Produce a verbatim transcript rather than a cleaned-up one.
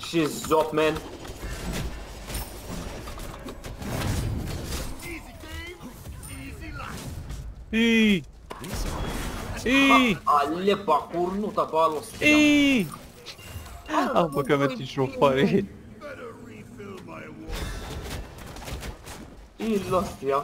She's zop, man. Ii! Ii! Alle pacurnuta balos. Ii! Am păcămet și șofare. He lost, yeah.